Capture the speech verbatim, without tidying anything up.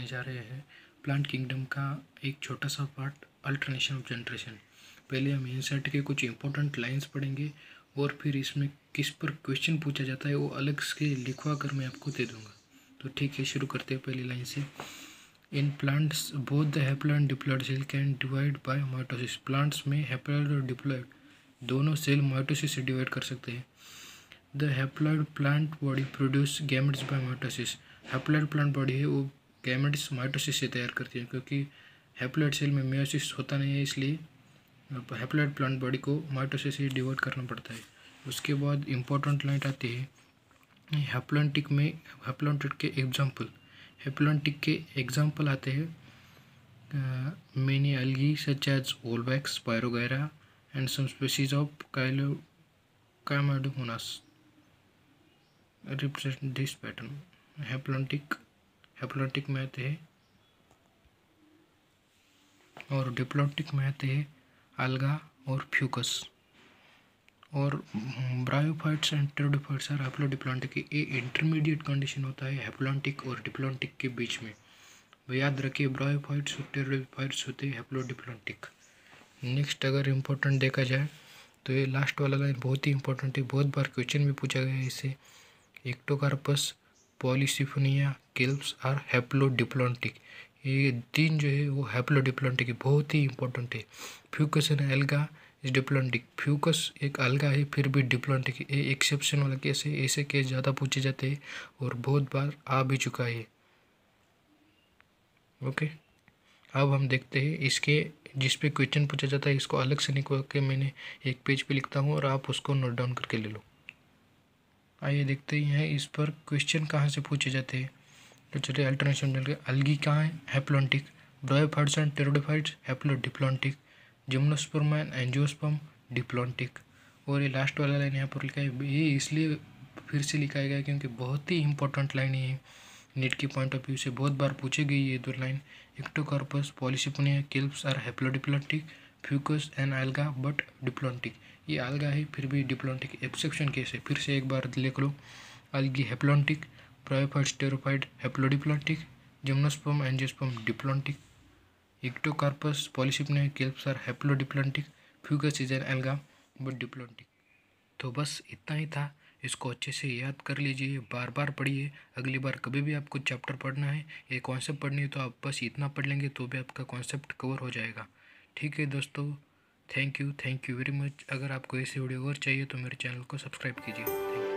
पढ़ने जा रहे हैं प्लांट किंगडम का एक छोटा सा पार्ट, अल्टरनेशन ऑफ जनरेशन। पहले हम इंसर्ट के कुछ इंपॉर्टेंट लाइंस पढ़ेंगे और फिर इसमें किस पर क्वेश्चन पूछा जाता है वो अलग से लिखवा कर मैं आपको दे दूंगा। तो ठीक है, शुरू करते हैं पहली लाइन से। In plants both the haploid and diploid cell can divide by mitosis. Plants में हैप्लॉइड और डिप्लॉइड दोनों सेल माइटोसिस से डिवाइड कर सकते हैं। The haploid plant body produce gametes by mitosis. Haploid plant body है वो गैमेट्स माइटोसिस से तैयार करती है, क्योंकि हैप्लॉइड सेल में मेयोसिस होता नहीं है, इसलिए हैप्लॉइड प्लांट बॉडी को माइटोसिस से डिवाइड करना पड़ता है। उसके बाद इंपॉर्टेंट लाइन आती है हैप्लॉन्टिक में। हैप्लॉन्टिक के एग्जाम्पल हैप्लॉन्टिक के एग्जाम्पल आते हैं many algae such as Volvox, Spirogyra and some species of काइलो Chlamydomonas represent this pattern. Haplontic haplontic में आते हैं और डिप्लॉन्टिक में आते हैं alga और फ्यूकस। और bryophytes and pteridophytes are haplodiplontic. ये इंटरमीडिएट कंडीशन होता है हैप्लॉन्टिक और डिप्लॉन्टिक के बीच में। याद रखिए, ब्रायोफाइट्स और टेरोडोफाइट्स होते हैं हैप्लोडिप्लॉन्टिक। नेक्स्ट अगर इम्पोर्टेंट देखा जाए तो ये लास्ट वाला लाइन बहुत ही इंपॉर्टेंट है, बहुत बार क्वेश्चन भी पूछा गया है इससे। Ectocarpus, Polysiphonia, kelps are haplodiplontic. ये तीन जो है वो हैप्लोडिप्लॉन्टिक है, बहुत ही इंपॉर्टेंट है। Fucus and alga is diplontic. Fucus एक अलगा है फिर भी डिप्लॉन्टिक है। ये एक्सेप्शन वाला केस है, ऐसे केस ज़्यादा पूछे जाते हैं और बहुत बार आ भी चुका है। ओके, अब हम देखते हैं इसके जिस पे क्वेश्चन पूछा जाता है इसको अलग से निकाल के मैंने एक पेज पे लिखता हूँ और आप उसको नोट डाउन करके ले लो। आइए देखते हैं इस पर क्वेश्चन कहाँ से पूछे जाते हैं। तो चलिए अल्टरनेशन मिल गया। अलगी कहाँ है? Haplontic. Bryophytes and pteridophytes haplodiplontic. Gymnosperm and angiosperm diplontic. और ये लास्ट वाला लाइन यहाँ पर लिखा है, ये इसलिए फिर से लिखा गया क्योंकि बहुत ही इंपॉर्टेंट लाइन है, नीट की पॉइंट ऑफ व्यू से बहुत बार पूछी गई ये दो line. Ectocarpus, Polysiphonia, kelps are haplodiplontic, Fucus and alga but diplontic. ये अलगा है फिर भी डिप्लॉन्टिक, एक्सेप्शन केस है। फिर से एक बार लिख लो, algae haplontic, bryophytes pteridophyte haplodiplontic, gymnosperm angiosperm diplontic, Ectocarpus, Polysiphonia, kelps are haplodiplontic, Fucus is an alga but diplontic. तो बस इतना ही था, इसको अच्छे से याद कर लीजिए, बार बार पढ़िए। अगली बार कभी भी आपको चैप्टर पढ़ना है, ये कॉन्सेप्ट पढ़नी है तो आप बस इतना पढ़ लेंगे तो भी आपका कॉन्सेप्ट कवर हो जाएगा। ठीक है दोस्तों, thank you thank you very much. अगर आपको ऐसी वीडियो और चाहिए तो मेरे चैनल को सब्सक्राइब कीजिए। Thank you.